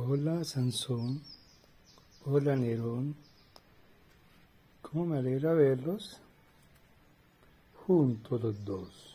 Hola Sansón, hola Nerón, cómo me alegra verlos juntos los dos.